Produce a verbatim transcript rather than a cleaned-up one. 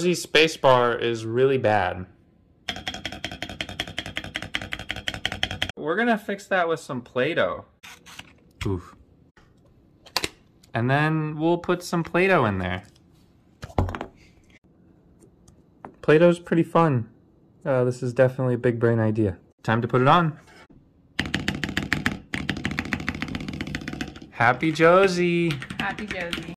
Josie's spacebar is really bad. We're gonna fix that with some Play-Doh. Oof. And then we'll put some Play-Doh in there. Play-Doh's pretty fun. Uh, this is definitely a big brain idea. Time to put it on. Happy Josie! Happy Josie.